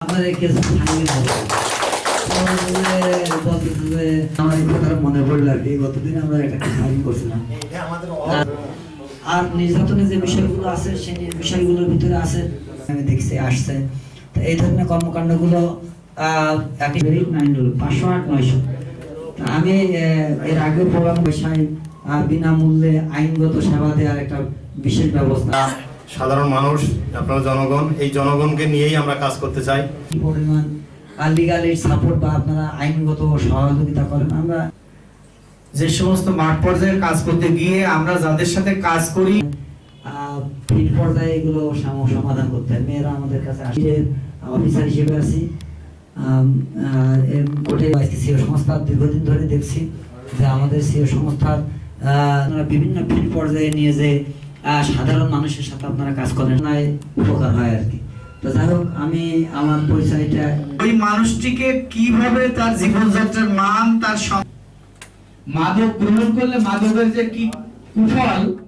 আমাদের কিছু ভাঙি আমার কথা মনে পড়লো আর কি, গতদিন আমরা একটা ফাইল করছিলাম। আর নির্যাতনের যে বিষয়গুলো আছে সেই বিষয়গুলোর ভিতরে আছে আমি দেখছি আসছে। তো এই ধরনের কর্মকাণ্ডগুলো 508-900। আমি এর আগে প্রোগ্রাম বিষয় বিনামূল্যে আইনগত সেবা দেওয়ার একটা বিশেষ ব্যবস্থা। সাধারণ মানুষ, আপনারা জনগণ, এই জনগণকে নিয়েই আমরা কাজ করতে চাই। কি পরিমাণ লিগাল সাপোর্ট বা আপনারা আইনগত সহযোগিতা করেন? আমরা যে সমস্ত মাঠ পর্যায়ে কাজ করতে গিয়ে আমরা যাদের সাথে কাজ করি ফিল্ড পর্যায়ে এগুলো সমাধান করতে হয়। মেয়েরা আমাদের কাছে আসে, অফিসার হিসেবে আছি কোর্টে সিও সংস্থা দীর্ঘদিন ধরে দেখছি যে আমাদের সিও সংস্থার বিভিন্ন ফিল্ড পর্যায়ে নিয়ে যে সাধারণ মানুষের সাথে আপনারা কাজ করেন, উপকার হয় আর কি। তো যাই হোক, আমি আমার পরিচয়টা ওই মানুষটিকে কিভাবে তার জীবনযাত্রার মান, তার মাদক গ্রহণ করলে মাদকের যে কি কুফল